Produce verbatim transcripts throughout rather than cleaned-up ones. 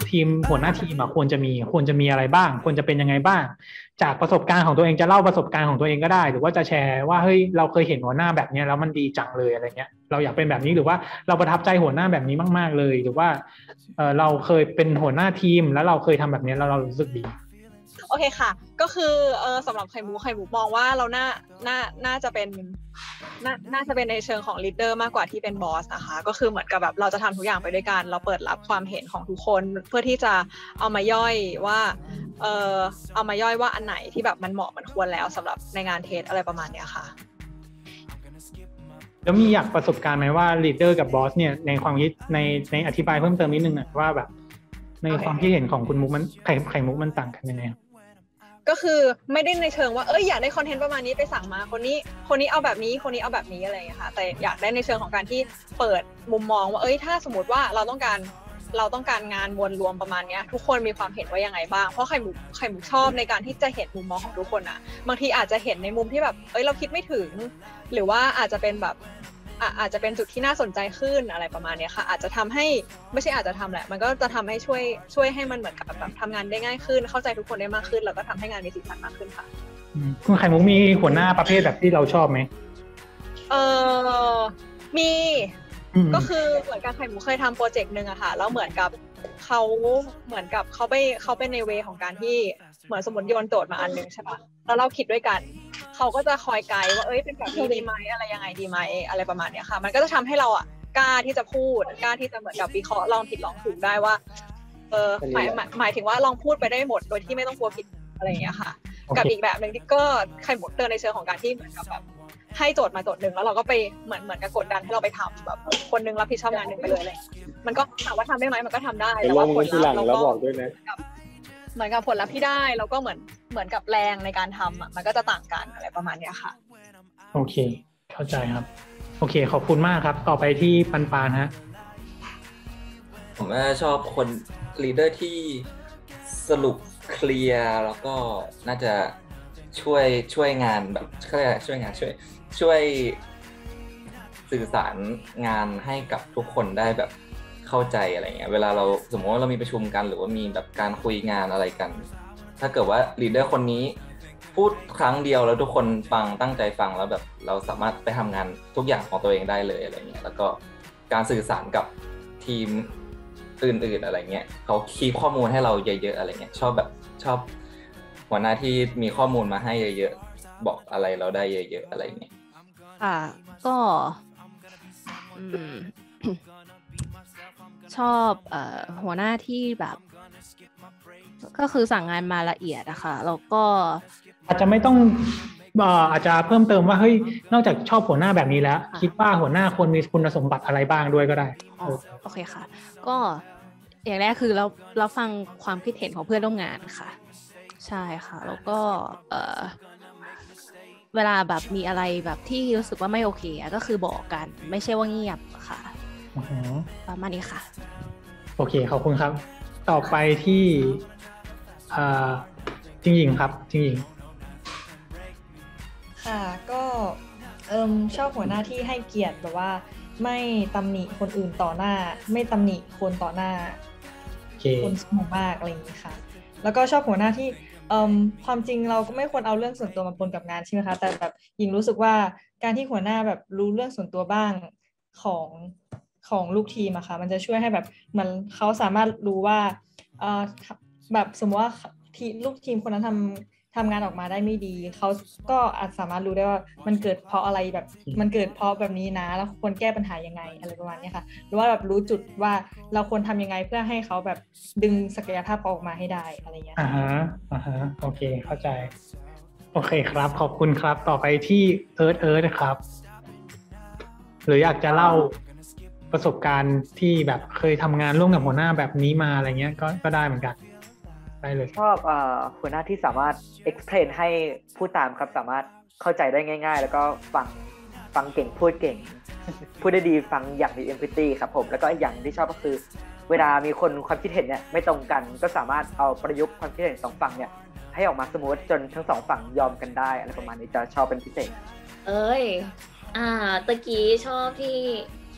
ทีมหัวหน้าทีมอะควรจะมีควรจะมีอะไรบ้างควรจะเป็นยังไงบ้างจากประสบการณ์ของตัวเองจะเล่าประสบการณ์ของตัวเองก็ได้หรือว่าจะแชร์ว่าเฮ้ยเราเคยเห็นหัวหน้าแบบนี้แล้วมันดีจังเลยอะไรเงี้ยเราอยากเป็นแบบนี้หรือว่าเราประทับใจหัวหน้าแบบนี้มากๆเลยหรือว่าเออเราเคยเป็นหัวหน้าทีมแล้วเราเคยทำแบบนี้แล้วเรารู้สึกดีโอเคค่ะก็คือเออสำหรับไข่มุกไข่มุกมองว่าเราน่าน่าน่าจะเป็นน่าน่าจะเป็นในเชิงของลีดเดอร์มากกว่าที่เป็นบอสนะคะก็คือเหมือนกับแบบเราจะทำทุกอย่างไปด้วยกันเราเปิดรับความเห็นของทุกคนเพื่อที่จะเอามาย่อยว่าเออเอามาย่อยว่าอันไหนที่แบบมันเหมาะมันควรแล้วสำหรับในงานเทสอะไรประมาณเนี้ยค่ะแล้วมีอยากประสบการณ์ไหมว่าลีดเดอร์กับบอสเนี่ยในความคิดในในอธิบายเพิ่มเติมนิดนึงนะว่าแบบในความคิดเห็นของคุณมุกมันไข่ไข่มุกมันต่างกันยังไงก็คือไม่ได้ในเชิงว่าเอ้ยอยากได้คอนเทนต์ประมาณนี้ไปสั่งมาคนนี้คนนี้เอาแบบนี้คนนี้เอาแบบนี้อะไรอย่างเงี้ยค่ะแต่อยากได้ในเชิงของการที่เปิดมุมมองว่าเอ้ยถ้าสมมติว่าเราต้องการเราต้องการงานมวลรวมประมาณนี้ทุกคนมีความเห็นว่ายังไงบ้างเพราะไข่มุกไข่มุกชอบในการที่จะเห็นมุมมองของทุกคนอ่ะบางทีอาจจะเห็นในมุมที่แบบเอ้ยเราคิดไม่ถึงหรือว่าอาจจะเป็นแบบอาจจะเป็นจุดที่น่าสนใจขึ้นอะไรประมาณนี้ค่ะอาจจะทำให้ไม่ใช่อาจจะทำแหละมันก็จะทำให้ช่วยช่วยให้มันเหมือนกับแบบทำงานได้ง่ายขึ้นเข้าใจทุกคนได้มากขึ้นแล้วก็ทำให้งานมีสีสันมากขึ้นค่ะคุณไข่มุกมีหัวหน้าประเภทแบบที่เราชอบไหมเออมีก็คือเหมือนกับไข่มุกเคยทำโปรเจกต์นึงอะค่ะแล้วเหมือนกับเขาเหมือนกับเขาไปเขาไปในเวของการที่เหมือนสมมติโยนโจทย์มาอันนึงใช่ปะแล้วเราคิดด้วยกันเขาก็จะคอยไกด์ว่าเอ้ยเป็นแบบนี้ดีไหมอะไรยังไงดีไหมอะไรประมาณเนี้ยค่ะมันก็จะทำให้เราอะกล้าที่จะพูดกล้าที่จะเหมือนกับวิเคราะห์ลองผิดลองถูกได้ว่าเออหมายหมายถึงว่าลองพูดไปได้หมดโดยที่ไม่ต้องกลัวผิดอะไรอย่างเงี้ยค่ะกับอีกแบบนึงที่ก็ไข่มุกเตือนในเชิงของการที่เหมือนกับแบบให้โจทย์มาโจทย์หนึ่งแล้วเราก็ไปเหมือนเหมือนกับกดดันให้เราไปทำแบบคนนึงรับผิดชอบงานนึงไปเลยอะไรมันก็ถามว่าทำได้ไหมมันก็ทำได้แต่ว่าผลลัพธ์เราก็เหมือนกับผลลัพธ์ที่ได้เราก็เหมือนเหมือนกับแรงในการทำอ่ะมันก็จะต่างกันอะไรประมาณนี้ค่ะโอเคเข้าใจครับโอเคขอบคุณมากครับต่อไปที่ปันปานฮะผมว่าชอบคนลีดเดอร์ที่สรุปเคลียร์แล้วก็น่าจะช่วยช่วยงานแบบเขาเรียกช่วยงานช่วยช่วยสื่อสารงานให้กับทุกคนได้แบบเข้าใจอะไรเงี้ยเวลาเราสมมติว่าเรามีประชุมกันหรือว่ามีแบบการคุยงานอะไรกันถ้าเกิดว่าลีดเดอร์คนนี้พูดครั้งเดียวแล้วทุกคนฟังตั้งใจฟังแล้วแบบเราสามารถไปทำงานทุกอย่างของตัวเองได้เลยอะไรเงี้ยแล้วก็การสื่อสารกับทีมอื่นๆอะไรเงี้ยเขาคีย์ข้อมูลให้เราเยอะๆอะไรเงี้ยชอบแบบชอบหัวหน้าที่มีข้อมูลมาให้เยอะๆบอกอะไรเราได้เยอะๆอะไรเงี้ยค่ะก็ชอบเอ่อหัวหน้าที่แบบก็คือสั่งงานมาละเอียดอะค่ะแล้วก็อาจจะไม่ต้องอาจจะเพิ่มเติมว่าเฮ้ยนอกจากชอบหัวหน้าแบบนี้แล้วคิดว่าหัวหน้าควรมีคุณสมบัติอะไรบ้างด้วยก็ได้โอเคค่ะก็อย่างแรกคือเราเราฟังความคิดเห็นของเพื่อนร่วมงานค่ะใช่ค่ะแล้วก็เอ่อเวลาแบบมีอะไรแบบที่รู้สึกว่าไม่โอเคก็คือบอกกันไม่ใช่ว่าเงียบค่ะประมาณนี้ค่ะโอเคขอบคุณครับต่อไปที่จริงหญิงครับจริงหญิงค่ะก็เอิมชอบหัวหน้าที่ให้เกียรติแบบว่าไม่ตำหนิคนอื่นต่อหน้าไม่ตำหนิคนต่อหน้า okay. คนสมมากอะไรอย่างนี้ค่ะแล้วก็ชอบหัวหน้าที่เอิมความจริงเราก็ไม่ควรเอาเรื่องส่วนตัวมาปนกับงานใช่ไหมคะแต่แบบหญิงรู้สึกว่าการที่หัวหน้าแบบรู้เรื่องส่วนตัวบ้างของของลูกทีมอะค่ะมันจะช่วยให้แบบมันเขาสามารถรู้ว่าเอ่อแบบสมมติว่าทีลูกทีมคนนั้นทำทำงานออกมาได้ไม่ดีเขาก็อาจสามารถรู้ได้ว่ามันเกิดเพราะอะไรแบบมันเกิดเพราะแบบนี้นะแล้วควรแก้ปัญหายังไงอะไรประมาณนี้ค่ะหรือว่าแบบรู้จุดว่าเราควรทำยังไงเพื่อให้เขาแบบดึงศักยภาพออกมาให้ได้อะไรอย่างเงี้ยอ่าฮะอ่าฮะโอเคเข้าใจโอเคครับขอบคุณครับต่อไปที่เอิร์ธเอิร์ธครับหรืออยากจะเล่าประสบการณ์ที่แบบเคยทำงานร่วมกับหัวหน้าแบบนี้มาอะไรเงี้ยก็ก็ได้เหมือนกันได้เลยชอบเอ่อหัวหน้าที่สามารถ explain ให้ผู้ตามครับสามารถเข้าใจได้ง่ายๆแล้วก็ฟังฟังเก่งพูดเก่ง พูดได้ดีฟังอย่างมี empathy ครับผมแล้วก็อีกอย่างที่ชอบก็คือเวลามีคนความคิดเห็นเนี่ยไม่ตรงกันก็สามารถเอาประยุกต์ความคิดเห็นสองฝั่งเนี่ยให้ออกมาสมูทจนทั้งสองฝั่งยอมกันได้อะไรประมาณนี้จะชอบเป็นพิเศษเอ้ยอ่าตะกี้ชอบที่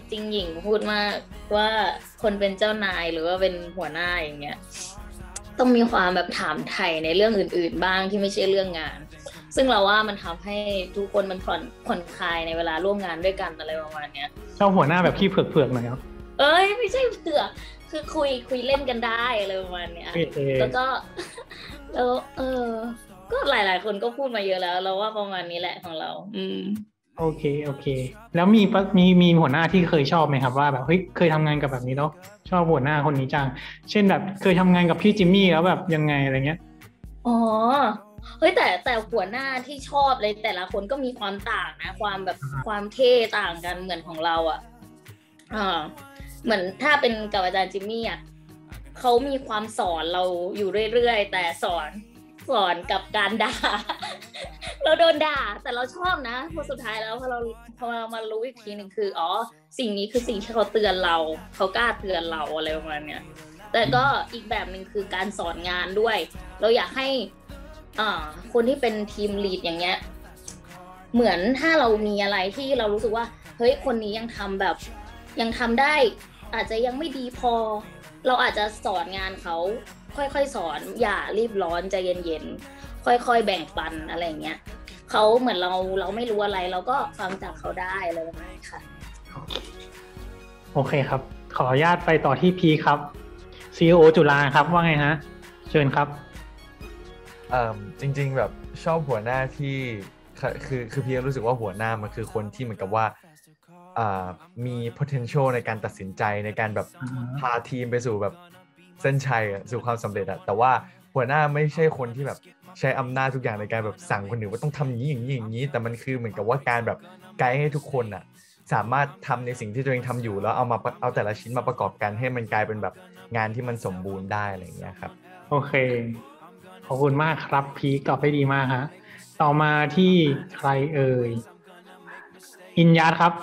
จริงหญิงพูดมากว่าคนเป็นเจ้านายหรือว่าเป็นหัวหน้าอย่างเงี้ยต้องมีความแบบถามไถ่ในเรื่องอื่นๆบ้างที่ไม่ใช่เรื่องงานซึ่งเราว่ามันทำให้ทุกคนมันผ่อนผ่อนคลายในเวลาร่วมงานด้วยกันอะไรประมาณเนี้ยเจ้าหัวหน้าแบบขี้เผือกๆหน่อยครับเอ้ยไม่ใช่เผือกคือคุยคุยเล่นกันได้อะไรประมาณเนี้ยแล้วก็แล้วเออก็หลายๆคนก็พูดมาเยอะแล้วเราว่าประมาณนี้แหละของเราอืมโอเคโอเคแล้วมีมีมีหัวหน้าที่เคยชอบไหมครับว่าแบบเฮ้ยเคยทำงานกับแบบนี้แล้วชอบหัวหน้าคนนี้จังเช่นแบบเคยทำงานกับพี่จิมมี่แล้วแบบยังไงอะไรเงี้ยอ๋อเฮ้ยแต่แต่หัวหน้าที่ชอบเลยแต่ละคนก็มีความต่างนะความแบบความเท่ต่างกันเหมือนของเราอ่ะอ่าเหมือนถ้าเป็นกับอาจารย์จิมมี่อ่ะเขามีความสอนเราอยู่เรื่อยๆแต่สอนสอนกับการด่า เราโดนด่าแต่เราชอบนะพอสุดท้ายแล้วพอเราพอเรามารู้อีกทีหนึ่งคืออ๋อสิ่งนี้คือสิ่งที่เขาเตือนเราเขากล้าเตือนเราอะไรประมาณเนี้ยแต่ก็อีกแบบหนึ่งคือการสอนงานด้วยเราอยากให้อ่าคนที่เป็นทีมลีดอย่างเงี้ยเหมือนถ้าเรามีอะไรที่เรารู้สึกว่าเฮ้ยคนนี้ยังทำแบบยังทำได้อาจจะยังไม่ดีพอเราอาจจะสอนงานเขาค่อยๆสอนอย่ารีบร้อนใจเย็นๆค่อยๆแบ่งปันอะไรอย่างเงี้ยเขาเหมือนเราเราไม่รู้อะไรเราก็ฟังจากเขาได้อะไรแบบนี้ค่ะโอเคครับขออนุญาตไปต่อที่พีครับ ซี อี โอ จุฬาครับว่าไงฮะเชิญครับเอ่อจริงๆแบบชอบหัวหน้าที่คือคือพี่รู้สึกว่าหัวหน้ามันคือคนที่เหมือนกับว่าอ่ามี potential ในการตัดสินใจในการแบบพาทีมไปสู่แบบเส้นชัยสู่ความสำเร็จอะแต่ว่าหัวหน้าไม่ใช่คนที่แบบใช้อำนาจทุกอย่างในการแบบสั่งคนอื่นว่าต้องทำอย่างนี้อย่างนี้อย่างนี้แต่มันคือเหมือนกับว่าการแบบไกด์ให้ทุกคนอะสามารถทำในสิ่งที่ตัวเองทำอยู่แล้วเอามาเอาแต่ละชิ้นมาประกอบกันให้มันกลายเป็นแบบงานที่มันสมบูรณ์ได้อะไรอย่างเงี้ยครับโอเคขอบคุณมากครับพีตอบได้ดีมากฮะต่อมาที่ใครเอ่ยอินยาดครับ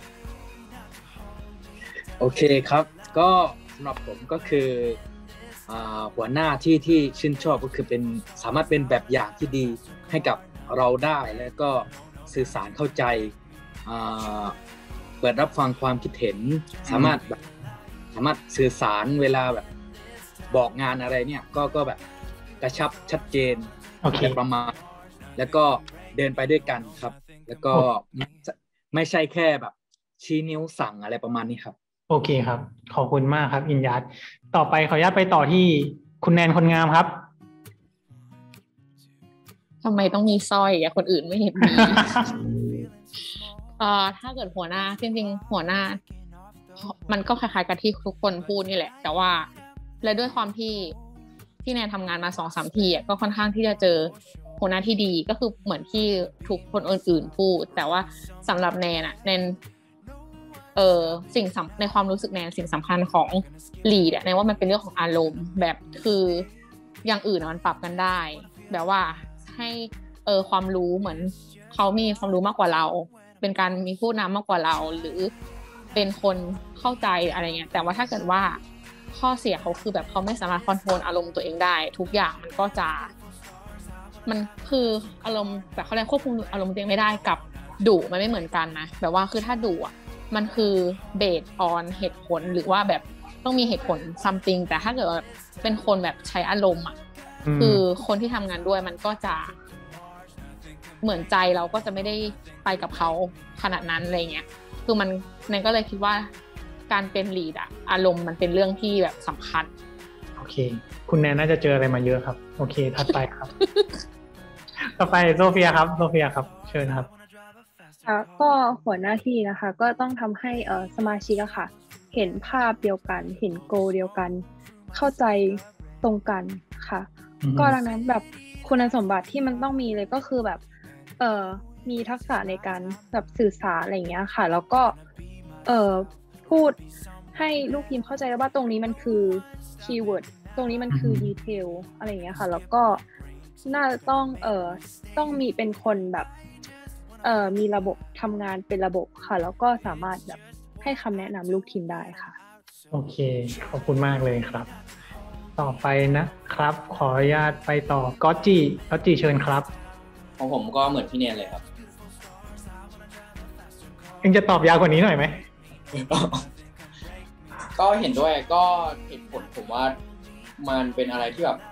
โอเคครับก็สำหรับผมก็คือหัวหน้าที่ที่ชื่นชอบก็คือเป็นสามารถเป็นแบบอย่างที่ดีให้กับเราได้แล้วก็สื่อสารเข้าใจเปิดรับฟังความคิดเห็นสามารถแบบสามารถสื่อสารเวลาแบบบอกงานอะไรเนี่ยก็ก็แบบกระชับชัดเจนอะไรประมาณแล้วก็เดินไปด้วยกันครับแล้วก็ไม่ใช่แค่แบบชี้นิ้วสั่งอะไรประมาณนี้ครับโอเคครับขอบคุณมากครับอินยัดต่อไปขออนุญาตไปต่อที่คุณแนนคนงามครับทำไมต้องมีสร้อยอะคนอื่นไม่เห็นมีเอ่อถ้าเกิดหัวหน้าจริงๆหัวหน้ามันก็คล้ายๆกับที่ทุกคนพูดนี่แหละแต่ว่าและด้วยความที่ที่แนนทำงานมา สองสาม ที่ก็ค่อนข้างที่จะเจอหัวหน้าที่ดีก็คือเหมือนที่ทุกคนอื่นๆพูดแต่ว่าสำหรับแนนอะแนนเออสิ่งในความรู้สึกแนนสิ่งสำคัญของลีดแนนว่ามันเป็นเรื่องของอารมณ์แบบคืออย่างอื่นมันปรับกันได้แบบว่าให้เออความรู้เหมือนเขามีความรู้มากกว่าเราเป็นการมีผู้นำมากกว่าเราหรือเป็นคนเข้าใจอะไรเงี้ยแต่ว่าถ้าเกิดว่าข้อเสียเขาคือแบบเขาไม่สามารถคอนโทรลอารมณ์ตัวเองได้ทุกอย่างมันก็จะมันคืออารมณ์แบบเขาเรียกควบคุมอารมณ์ตัวเองไม่ได้กับดุมันไม่เหมือนกันนะแบบว่าคือถ้าดุอ่ะมันคือเบสออนเหตุผลหรือว่าแบบต้องมีเหตุผล something แต่ถ้าเกิดเป็นคนแบบใช้อารมณ์อ่ะคือคนที่ทำงานด้วยมันก็จะเหมือนใจเราก็จะไม่ได้ไปกับเขาขนาดนั้นอะไรเงี้ยคือมันนั่นก็เลยคิดว่าการเป็นลีดอะอารมณ์มันเป็นเรื่องที่แบบสำคัญโอเคคุณแนนน่าจะเจออะไรมาเยอะครับโอเคถัดไปครับ ต่อไปโซเฟียครับโซเฟียครับเชิญครับค่ะก็หัวหน้าที่นะคะก็ต้องทำให้เอ่อสมาชิกอะค่ะเห็นภาพเดียวกันเห็นโกเดียวกันเข้าใจตรงกันค่ะก็ดังนั้นแบบคุณสมบัติที่มันต้องมีเลยก็คือแบบเอ่อมีทักษะในการแบบสื่อสารอะไรอย่างเงี้ยค่ะแล้วก็เอ่อพูดให้ลูกทีมเข้าใจว่าตรงนี้มันคือคีย์เวิร์ดตรงนี้มันคือดีเทลอะไรอย่างเงี้ยค่ะแล้วก็น่าจะต้องเอ่อต้องมีเป็นคนแบบเอ่อมีระบบทำงานเป็นระบบค่ะแล้วก็สามารถแบบให้คำแนะนำลูกทีมได้ค่ะโอเคขอบคุณมากเลยครับต่อไปนะครับขออนุญาตไปต่อก๊อตจีก๊อตจีเชิญครับของผมก็เหมือนพี่เนนเลยครับเอ็งจะตอบยาวกว่านี้หน่อยไหมก็เห็นด้วยก็เหตุผลผมว่ามันเป็นอะไรที่แบบ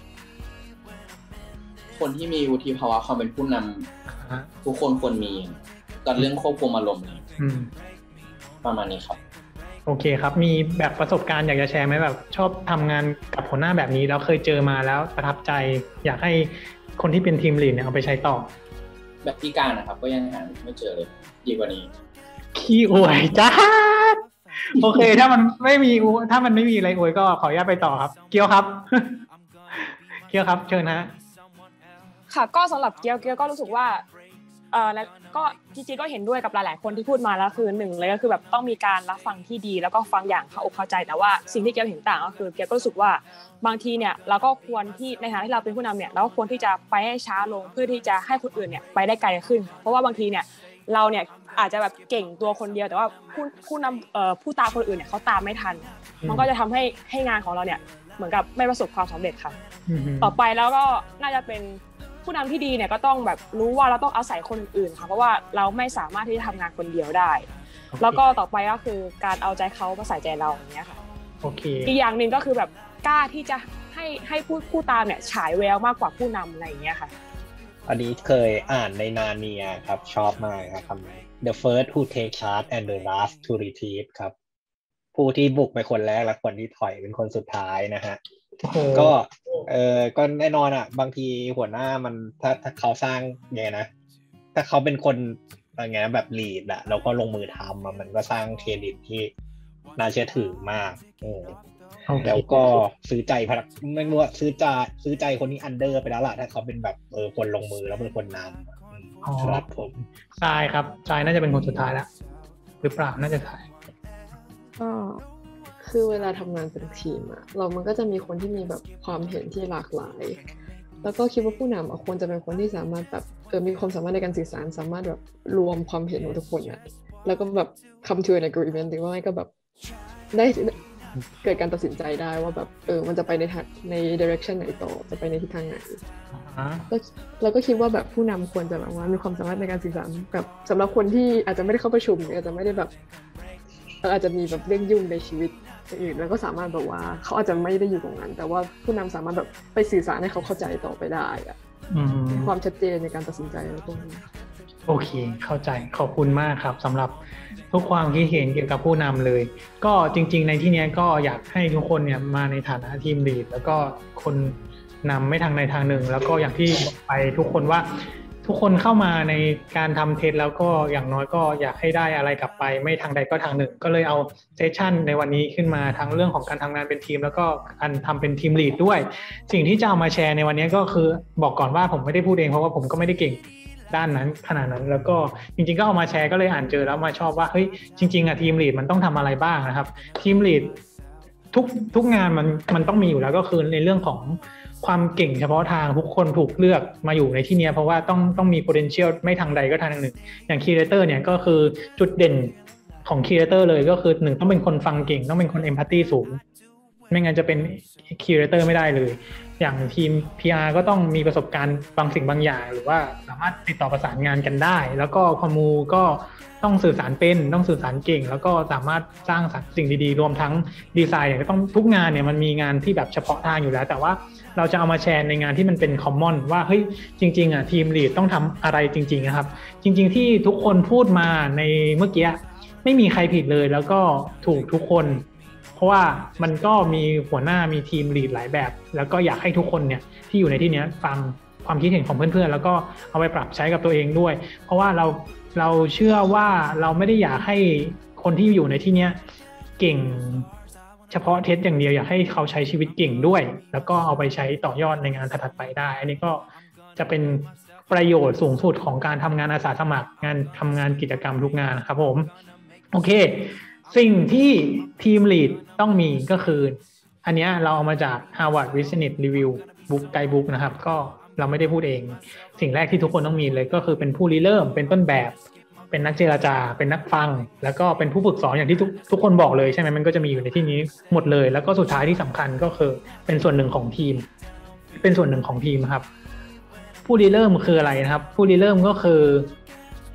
คนที่มีวุฒิภาวะความเป็นผู้นำทุกคนควรมีกับเรื่องควบคุมอารมณ์นี่ประมาณนี้ครับโอเคครับมีแบบประสบการณ์อยากจะแชร์ไหมแบบชอบทำงานกับหัวหน้าแบบนี้แล้วเคยเจอมาแล้วประทับใจอยากให้คนที่เป็นทีมลีดเนี่ยเอาไปใช้ต่อแบบพี่การนะครับก็ยังหาไม่เจอเลยดีกว่านี้ขี้อวยจ้าโอเคถ้ามันไม่มีถ้ามันไม่มีอะไรอวยก็ขออนุญาตไปต่อครับเกียวครับเกียวครับเชิญนะค่ะก็สำหรับเกียวเกียวก็รู้สึกว่าเอ่อแล้วก็จริงๆก็เห็นด้วยกับหลายๆคนที่พูดมาแล้วคือหนึ่งเลยก็คือแบบต้องมีการรับฟังที่ดีแล้วก็ฟังอย่างเข้าอกเข้าใจแต่ว่าสิ่งที่เกียวเห็นต่างก็คือเกียวก็รู้สึกว่าบางทีเนี่ยเราก็ควรที่ในฐานะที่เราเป็นผู้นำเนี่ยเราก็ควรที่จะไปให้ช้าลงเพื่อที่จะให้คนอื่นเนี่ยไปได้ไกลขึ้นเพราะว่าบางทีเนี่ยเราเนี่ยอาจจะแบบเก่งตัวคนเดียวแต่ว่าผู้ผู้นำเอ่อผู้ตามคนอื่นเนี่ยเขาตามไม่ทันมันก็จะทำให้ให้งานของเราเนี่ยเหมือนกับไม่ประสบความสำเร็จค่ะต่อไปแล้วก็น่าจะเป็นผู้นำที่ดีเนี่ยก็ต้องแบบรู้ว่าเราต้องอาศัยคนอื่นค่ะเพราะว่าเราไม่สามารถที่จะทำงานคนเดียวได้ okay. แล้วก็ต่อไปก็คือการเอาใจเขามาใส่ใจเราอย่างเงี้ยค่ะโอเคอีกอย่างหนึ่งก็คือแบบกล้าที่จะให้ให้ผู้ผู้ตามเนี่ยฉายแววมากกว่าผู้นำอะไรอย่างเงี้ยค่ะอันนี้เคยอ่านในนาเนียครับชอบมากครับคำนี้ The first who take charge and the last to retreat ครับผู้ที่บุกไปคนแรกและคนที่ถอยเป็นคนสุดท้ายนะฮะก็เออก็แน่นอนอ่ะบางทีหัวหน้ามันถ้าถ้าเขาสร้างไงนะถ้าเขาเป็นคนอะไรเงี้ยแบบลีดอ่ะแล้วก็ลงมือทำมันก็สร้างเครดิตที่น่าเชื่อถือมากเออแล้วก็ซื้อใจพนักไม่รู้ว่าซื้อใจซื้อใจคนนี้อันเดอร์ไปแล้วล่ะถ้าเขาเป็นแบบเออคนลงมือแล้วเป็นคนนำครับผมทรายครับทรายน่าจะเป็นคนสุดท้ายแล้วหรือเปล่าน่าจะทรายก็คือเวลาทำงานเป็นทีมอะเรามันก็จะมีคนที่มีแบบความเห็นที่หลากหลายแล้วก็คิดว่าผู้นำควรจะเป็นคนที่สามารถแบบเออมีความสามารถในการสื่อสารสามารถแบบรวมความเห็นของทุกคนอะแล้วก็แบบ come to an agreement หรือว่าไม่ก็แบบได้เกิดการตัดสินใจได้ว่าแบบเออมันจะไปในทางใน direction ไหนต่อจะไปในทิศทางไหนแล้วเราก็คิดว่าแบบผู้นำควรจะแบบว่ามีความสามารถในการสื่อสารกับสำหรับคนที่อาจจะไม่ได้เข้าประชุมหรืออาจจะไม่ได้แบบอาจจะมีแบบเรื่องยุ่งในชีวิตอื่นแล้วก็สามารถแบบว่าเขาอาจจะไม่ได้อยู่ตรงนั้นแต่ว่าผู้นำสามารถแบบไปสื่อสารให้เขาเข้าใจต่อไปได้อะความชัดเจนในการตัดสินใจอะไรพวกนี้โอเคเข้าใจขอบคุณมากครับสำหรับทุกความคิดเห็นเกี่ยวกับผู้นำเลยก็จริงๆในที่นี้ก็อยากให้ทุกคนเนี่ยมาในฐานะทีมลีดแล้วก็คนนำไม่ทางในทางหนึ่งแล้วก็อย่างที่บอกไปทุกคนว่าทุกคนเข้ามาในการทำเทสแล้วก็อย่างน้อยก็อยากให้ได้อะไรกลับไปไม่ทางใดก็ทางหนึ่งก็เลยเอาเซสชั่นในวันนี้ขึ้นมาทั้งเรื่องของการทำงานเป็นทีมแล้วก็การทำเป็นทีมลีดด้วยสิ่งที่จะเอามาแชร์ในวันนี้ก็คือบอกก่อนว่าผมไม่ได้พูดเองเพราะว่าผมก็ไม่ได้เก่งด้านนั้นขนาดนั้นแล้วก็จริงๆก็เอามาแชร์ก็เลยอ่านเจอแล้วมาชอบว่าเฮ้ยจริงๆอ่ะทีมลีดมันต้องทำอะไรบ้างนะครับทีมลีดทุกทุกงานมันมันต้องมีอยู่แล้วก็คือในเรื่องของความเก่งเฉพาะทางทุกคนถูกเลือกมาอยู่ในที่นี้เพราะว่าต้องต้องมี potential ไม่ทางใดก็ทางหนึ่งอย่าง creator เนี่ยก็คือจุดเด่นของ creator เลยก็คือหนึ่งต้องเป็นคนฟังเก่งต้องเป็นคน empathy สูงไม่งั้นจะเป็น creator ไม่ได้เลยอย่างทีม พี อาร์ ก็ต้องมีประสบการณ์บางสิ่งบางอย่างหรือว่าสามารถติดต่อประสานงานกันได้แล้วก็คอมมูก็ต้องสื่อสารเป็นต้องสื่อสารเก่งแล้วก็สามารถสร้างสิ่งดีๆรวมทั้งดีไซน์เนี่ยก็ต้องทุกงานเนี่ยมันมีงานที่แบบเฉพาะทางอยู่แล้วแต่ว่าเราจะเอามาแชร์ในงานที่มันเป็นคอมมอนว่าเฮ้ยจริงๆอ่ะทีมลีดต้องทำอะไรจริงๆนะครับจริงๆที่ทุกคนพูดมาในเมื่อกี้ไม่มีใครผิดเลยแล้วก็ถูกทุกคนเพราะว่ามันก็มีหัวหน้ามีทีมลีดหลายแบบแล้วก็อยากให้ทุกคนเนี่ยที่อยู่ในที่นี้ฟังความคิดเห็นของเพื่อนๆแล้วก็เอาไปปรับใช้กับตัวเองด้วยเพราะว่าเราเราเชื่อว่าเราไม่ได้อยากให้คนที่อยู่ในที่นี้เก่งเฉพาะเทสอย่างเดียวอยากให้เขาใช้ชีวิตเก่งด้วยแล้วก็เอาไปใช้ต่อยอดในงานถัดๆไปได้อันนี้ก็จะเป็นประโยชน์สูงสุดของการทำงานอาสาสมัครงานทำงานกิจกรรมทุกงานครับผมโอเคสิ่งที่ทีมลีดต้องมีก็คืออันนี้เราเอามาจาก Harvard Business Review Book Guidebook นะครับก็เราไม่ได้พูดเองสิ่งแรกที่ทุกคนต้องมีเลยก็คือเป็นผู้ริเริ่มเป็นต้นแบบเป็นนักเจรจาเป็นนักฟังแล้วก็เป็นผู้ฝึกสอนอย่างที่ทุกทุกคนบอกเลยใช่ไหมมันก็จะมีอยู่ในที่นี้หมดเลยแล้วก็สุดท้ายที่สำคัญก็คือเป็นส่วนหนึ่งของทีมเป็นส่วนหนึ่งของทีมครับผู้ริเริ่มคืออะไรนะครับผู้ริเริ่มก็คือ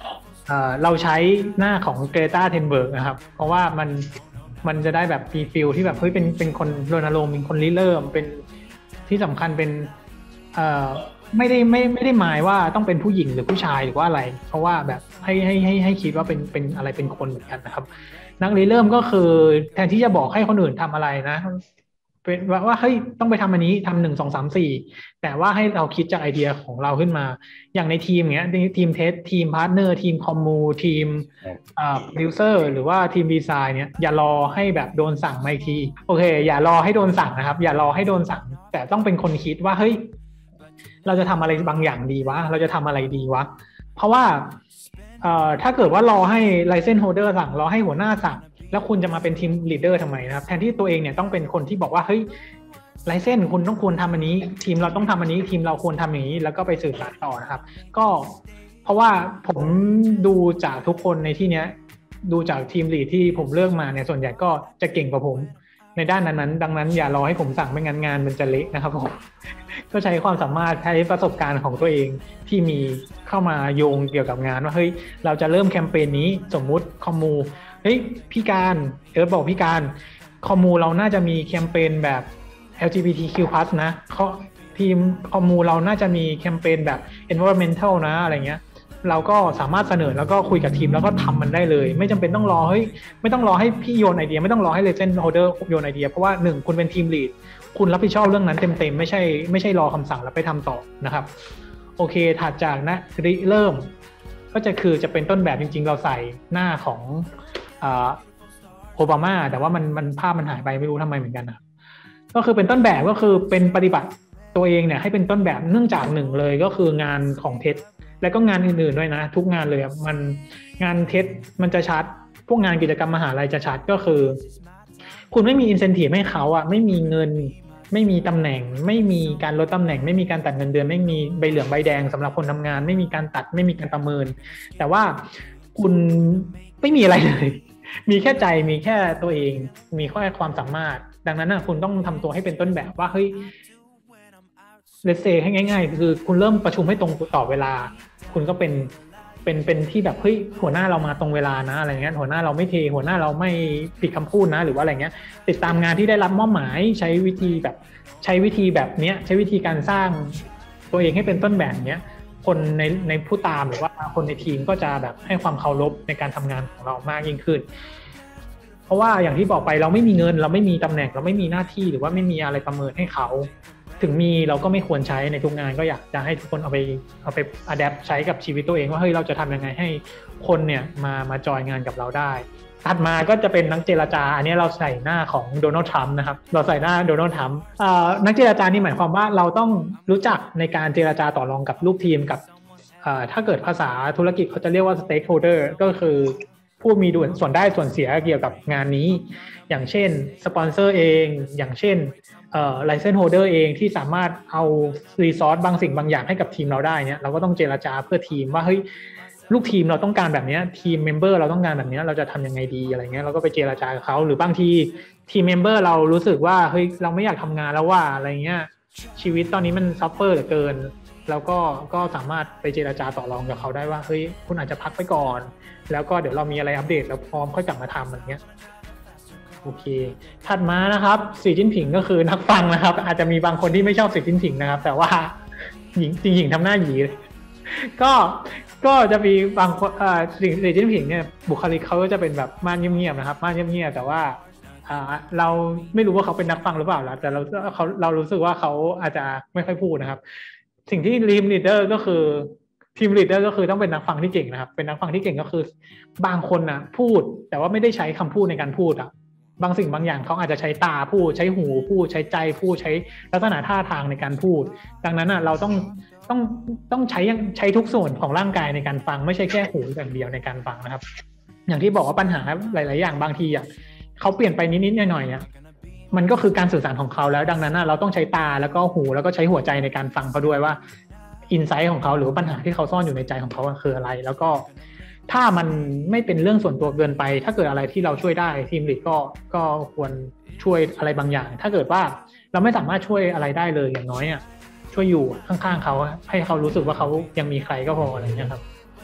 เอ่อเราใช้หน้าของเกรตาเทนเบิร์กนะครับเพราะว่ามันมันจะได้แบบฟีลฟิลที่แบบเฮ้ยเป็นเป็นคนรณรงค์เป็นคนริเริ่มเป็นที่สำคัญเป็นเอ่อไม่ได้ไม่ไม่ได้หมายว่าต้องเป็นผู้หญิงหรือผู้ชายหรือว่าอะไรเพราะว่าแบบให้ให้ให้ให้คิดว่าเป็นเป็นอะไรเป็นคนเหมือนกันนะครับนักริเริ่มก็คือแทนที่จะบอกให้คนอื่นทำอะไรนะเป็นว่าว่าเฮ้ยต้องไปทำอันนี้ทำหนึ่งสองสามสี่แต่ว่าให้เราคิดจากไอเดียของเราขึ้นมาอย่างในทีมเงี้ยทีมเทสทีมพาร์ทเนอร์ทีมคอมมูทีมอ่าโปรดิวเซอร์หรือว่าทีมดีไซน์เนี่ยอย่ารอให้แบบโดนสั่งมาอีกทีโอเคอย่ารอให้โดนสั่งนะครับอย่ารอให้โดนสั่งแต่ต้องเป็นคนคิดว่าเฮ้ยเราจะทำอะไรบางอย่างดีวะเราจะทำอะไรดีวะเพราะว่าเอ่อถ้าเกิดว่ารอให้ license holder สั่งรอให้หัวหน้าสั่งแล้วคุณจะมาเป็นทีมลีดเดอร์ทำไมนะครับแทนที่ตัวเองเนี่ยต้องเป็นคนที่บอกว่าเฮ้ยไลเซนส์คุณต้องควรทำอันนี้ทีมเราต้องทำอันนี้ทีมเราควรทำอย่างนี้แล้วก็ไปสื่อสารต่อนะครับก็เพราะว่าผมดูจากทุกคนในที่เนี้ยดูจากทีมลีดที่ผมเลือกมาเนี่ยส่วนใหญ่ก็จะเก่งกว่าผมในด้านนั้นๆดังนั้นอย่ารอให้ผมสั่งไม่งั้นงานมันจะเละนะครับผมก็ใช้ความสามารถใช้ประสบการณ์ของตัวเองที่มีเข้ามาโยงเกี่ยวกับงานว่าเฮ้ยเราจะเริ่มแคมเปญนี้สมมุติคอมมูเฮ้ยพี่การเออบอกพี่การคอมมูเราน่าจะมีแคมเปญแบบ แอล จี บี ที คิว พลัส นะเขาทีมคอมมูเราน่าจะมีแคมเปญแบบ environmental นะอะไรเงี้ยเราก็สามารถเสนอแล้วก็คุยกับทีมแล้วก็ทำมันได้เลยไม่จำเป็นต้องรอเฮ้ยไม่ต้องรอให้พี่โยนไอเดียไม่ต้องรอให้ legend holder โยนไอเดียเพราะว่าหนึ่งคุณเป็นทีมลีดคุณรับผิดชอบเรื่องนั้นเต็มๆไม่ใช่ไม่ใช่รอคำสั่งแล้วไปทำต่อนะครับโอเคถัดจากนะริเริ่มก็จะคือจะเป็นต้นแบบจริงๆเราใส่หน้าของโอบามาแต่ว่ามันมันภาพมันหายไปไม่รู้ทำไมเหมือนกันนะก็คือเป็นต้นแบบก็คือเป็นปฏิบัติตัวเองเนี่ยให้เป็นต้นแบบเนื่องจากหนึ่งเลยก็คืองานของเท็ดแล้วก็งานอื่นๆด้วยนะทุกงานเลยมันงานเท็ดมันจะชัดพวกงานกิจกรรมมหาลัยจะชัดก็คือคุณไม่มีอินเซนทีฟให้เขาอะไม่มีเงินไม่มีตำแหน่งไม่มีการลดตำแหน่งไม่มีการตัดเงินเดือนไม่มีใบเหลืองใบแดงสำหรับคนทำงานไม่มีการตัดไม่มีการประเมินแต่ว่าคุณไม่มีอะไรเลยมีแค่ใจมีแค่ตัวเองมีแค่ความสามารถดังนั้นนะคุณต้องทำตัวให้เป็นต้นแบบว่าเฮ้ยเลสเซให้ง่ายๆคือคุณเริ่มประชุมให้ตรงต่อเวลาคุณก็เป็นเป็นเป็นที่แบบเฮ้ยหัวหน้าเรามาตรงเวลานะอะไรเงี้ยหัวหน้าเราไม่เทหัวหน้าเราไม่ผิดคำพูดนะหรือว่าอะไรเงี้ยติดตามงานที่ได้รับมอบหมายใช้วิธีแบบใช้วิธีแบบเนี้ยใช้วิธีการสร้างตัวเองให้เป็นต้นแบบเนี้ยคนในในผู้ตามหรือว่าคนในทีมก็จะแบบให้ความเคารพในการทำงานของเรามากยิ่งขึ้นเพราะว่าอย่างที่บอกไปเราไม่มีเงินเราไม่มีตำแหน่งเราไม่มีหน้าที่หรือว่าไม่มีอะไรประเมินให้เขาถึงมีเราก็ไม่ควรใช้ในทุกงานก็อยากจะให้ทุกคนเอาไปเอาไปอะแดปใช้กับชีวิตตัวเองว่าเฮ้ยเราจะทำยังไงให้คนเนี่ยมามาจอยงานกับเราได้ถัดมาก็จะเป็นนักเจรจาอันนี้เราใส่หน้าของโดนัลด์ทรัมป์นะครับเราใส่หน้าโดนัลด์ทรัมป์นักเจรจานี่หมายความว่าเราต้องรู้จักในการเจรจาต่อรองกับลูกทีมกับถ้าเกิดภาษาธุรกิจเขาจะเรียกว่า stakeholder ก็คือผู้มีส่วนได้ส่วนเสียเกี่ยวกับงานนี้อย่างเช่นสปอนเซอร์เองอย่างเช่นเอ่อ license holder เองที่สามารถเอา resource บางสิ่งบางอย่างให้กับทีมเราได้เนี่ยเราก็ต้องเจรจาเพื่อทีมว่าเฮ้ยลูกทีมเราต้องการแบบนี้ทีมเมมเบอร์เราต้องการแบบนี้เราจะทำยังไงดีอะไรเงี้ยเราก็ไปเจรจากับเขาหรือบางทีทีมเมมเบอร์เรารู้สึกว่าเฮ้ยเราไม่อยากทำงานแล้วว่าอะไรเงี้ยชีวิตตอนนี้มันซัฟเฟอร์เหลือเกินแล้วก็ก็สามารถไปเจรจาต่อรองกับเขาได้ว่าเฮ้ยคุณอาจจะพักไปก่อนแล้วก็เดี๋ยวเรามีอะไรอัปเดตแล้วพร้อมค่อยกลับมาทำอะไรเงี้ยโอเคถัดมานะครับสีจิ้นผิงก็คือนักฟังนะครับอาจจะมีบางคนที่ไม่ชอบสีจิ้นผิงนะครับแต่ว่าหญิงจริงๆทำหน้าหยีก็ก็จะมีบางคนอ่าสีจิ้นผิงเนี่ยบุคลิกเขาก็จะเป็นแบบม่านเงียบๆนะครับม่านเงียบๆแต่ว่าอ่าเราไม่รู้ว่าเขาเป็นนักฟังหรือเปล่าแล้วแต่เราเขาเรารู้สึกว่าเขาอาจจะไม่ค่อยพูดนะครับสิ่งที่ทีมลีดเดอร์ก็คือทีมลีดเดอร์ก็คือต้องเป็นนักฟังที่เก่งนะครับเป็นนักฟังที่เก่งก็คือบางคนนะพูดแต่ว่าไม่ได้ใช้คำพูดในการพูดอ่ะบางสิ่งบางอย่างเขาอาจจะใช้ตาพูดใช้หูพูดใช้ใจพูดใช้ลักษณะท่าทางในการพูดดังนั้นอ่ะเราต้องต้องต้องใช้ใช้ทุกส่วนของร่างกายในการฟังไม่ใช่แค่หูอย่างเดียวในการฟังนะครับอย่างที่บอกว่าปัญหาหลายๆอย่างบางทีอ่ะเขาเปลี่ยนไปนิดๆหน่อยๆอ่ะมันก็คือการสื่อสารของเขาแล้วดังนั้นเราต้องใช้ตาแล้วก็หูแล้วก็ใช้หัวใจในการฟังเขาด้วยว่าอินไซต์ของเขาหรือปัญหาที่เขาซ่อนอยู่ในใจของเขาคืออะไรแล้วก็ถ้ามันไม่เป็นเรื่องส่วนตัวเกินไปถ้าเกิดอะไรที่เราช่วยได้ทีมลีดก็ก็ควรช่วยอะไรบางอย่างถ้าเกิดว่าเราไม่สามารถช่วยอะไรได้เลยอย่างน้อยอ่ะช่วยอยู่ข้างๆเขาให้เขารู้สึกว่าเขายังมีใครก็พออะไรเงี้ยครับ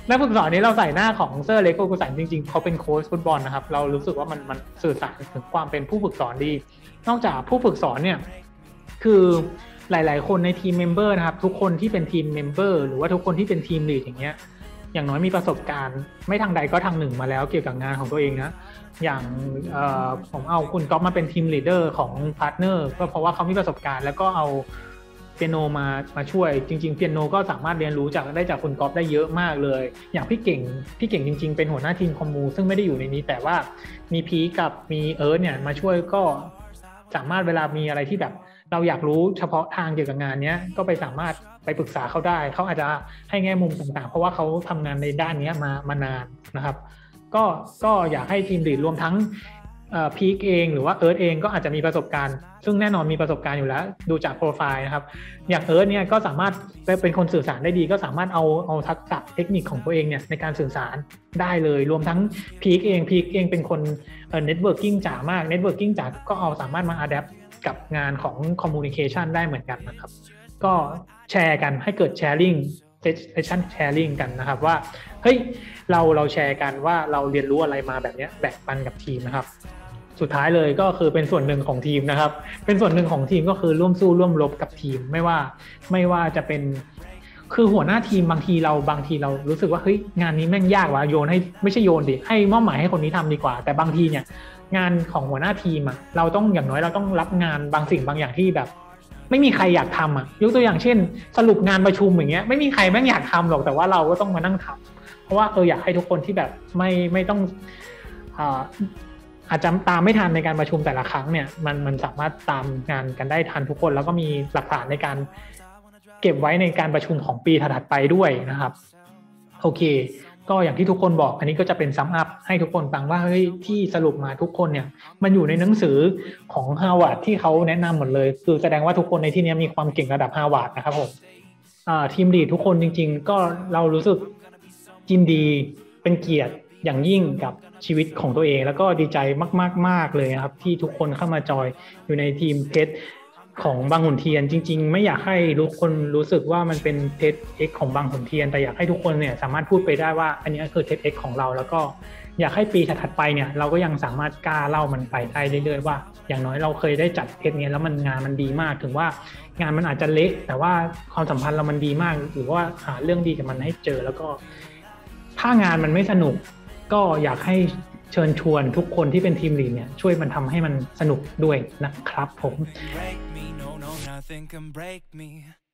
นักฝึกสอนนี้เราใส่หน้าของเซอร์เล็กโกกุสันจริงๆเขาเป็นโค้ชฟุตบอลนะครับเรารู้สึกว่ามันมันสื่อสารถึงความเป็นผู้ฝึกสอนดีนอกจากผู้ฝึกสอนเนี่ยคือหลายๆคนในทีมเมมเบอร์นะครับทุกคนที่เป็นทีมเมมเบอร์หรือว่าทุกคนที่เป็นทีมลีดอย่างเงี้ยอย่างน้อยมีประสบการณ์ไม่ทางใดก็ทางหนึ่งมาแล้วเกี่ยวกับงานของตัวเองนะอย่างผมเอาคุณก๊อฟมาเป็นทีมลีดเดอร์ของพาร์ทเนอร์ก็เพราะว่าเขามีประสบการณ์แล้วก็เอาเปียโนมามาช่วยจริงๆเปียโนก็สามารถเรียนรู้จากได้จากคุณก๊อฟได้เยอะมากเลยอย่างพี่เก่งพี่เก่งจริงๆเป็นหัวหน้าทีมคอมมูซึ่งไม่ได้อยู่ในนี้แต่ว่ามีพีกับมีเอิร์ธเนี่ยมาช่วยก็สามารถเวลามีอะไรที่แบบเราอยากรู้เฉพาะทางเกี่ยวกับงานนี้ก็ไปสามารถไปปรึกษาเขาได้เขาอาจจะให้แง่มุมต่างๆเพราะว่าเขาทำงานในด้านนี้มามานานนะครับก็ก็อยากให้ทีมลีดรวมทั้งพีคเองหรือว่าเอิร์ธเองก็อาจจะมีประสบการณ์ซึ่งแน่นอนมีประสบการณ์อยู่แล้วดูจากโปรไฟล์นะครับอย่างเอิร์ธเนี่ยก็สามารถเป็นคนสื่อสารได้ดีก็สามารถเอาเอาทักษะเทคนิคของตัวเองเนี่ยในการสื่อสารได้เลยรวมทั้งพีคเองพีคเองเป็นคนเอ่อเน็ตเวิร์กิ่งจ๋ามากเน็ตเวิร์กิ่งจ๋าก็เอาสามารถมาอัดแอปกับงานของคอมมูนิเคชันได้เหมือนกันนะครับก็แชร์กันให้เกิดแชร์ลิงเซสชั่นแชร์ลิงกันนะครับว่าเฮ้ยเราเราแชร์กันว่าเราเรียนรู้อะไรมาแบบนี้แบ่งปันกับทีมนะครับสุดท้ายเลยก็คือเป็นส่วนหนึ่งของทีมนะครับเป็นส่วนหนึ่งของทีมก็คือร่วมสู้ร่วมรบกับทีมไม่ว่าไม่ว่าจะเป็นคือหัวหน้าทีมบางทีเราบางทีเรารู้สึกว่าเฮ้ยงานนี้แม่งยากว่ะโยนให้ไม่ใช่โยนดิให้มอบหมายให้คนนี้ทำดีกว่าแต่บางทีเนี่ยงานของหัวหน้าทีมอ่ะเราต้องอย่างน้อยเราต้องรับงานบางสิ่งบางอย่างที่แบบไม่มีใครอยากทำอ่ะยกตัวอย่างเช่นสรุปงานประชุมอย่างเงี้ยไม่มีใครแม่งอยากทำหรอกแต่ว่าเราก็ต้องมานั่งทำเพราะว่าเอออยากให้ทุกคนที่แบบไม่ไม่ต้องอ่าอาจจะตามไม่ทันในการประชุมแต่ละครั้งเนี่ยมันมันสามารถตามงานกันได้ทันทุกคนแล้วก็มีหลักฐานในการเก็บไว้ในการประชุมของปีถัดไปด้วยนะครับโอเคก็อย่างที่ทุกคนบอกอันนี้ก็จะเป็นซัมอัพให้ทุกคนฟังว่าเฮ้ยที่สรุปมาทุกคนเนี่ยมันอยู่ในหนังสือของ Harvard ที่เขาแนะนำหมดเลยคือแสดงว่าทุกคนในที่นี้มีความเก่งระดับ Harvard นะครับผมทีมลีดทุกคนจริงๆก็เรารู้สึกยินดีเป็นเกียรติอย่างยิ่งกับชีวิตของตัวเองแล้วก็ดีใจมากๆๆเลยครับที่ทุกคนเข้ามาจอยอยู่ในทีมเพชรของบางขุนเทียนจริงๆไม่อยากให้ทุกคนรู้สึกว่ามันเป็นเทสเอ็กของบางขุนเทียนแต่อยากให้ทุกคนเนี่ยสามารถพูดไปได้ว่าอันนี้คือเทสเอ็กของเราแล้วก็อยากให้ปีถัดไปเนี่ยเราก็ยังสามารถกล้าเล่ามันไปได้เรื่อยๆว่าอย่างน้อยเราเคยได้จัดเทสเนี้ยแล้วมันงานมันดีมากถึงว่างานมันอาจจะเละแต่ว่าความสัมพันธ์เรามันดีมากหรือว่าหาเรื่องดีกับมันให้เจอแล้วก็ถ้างานมันไม่สนุกก็อยากให้เชิญชวนทุกคนที่เป็นทีมลีดเนี่ยช่วยมันทำให้มันสนุกด้วยนะครับผม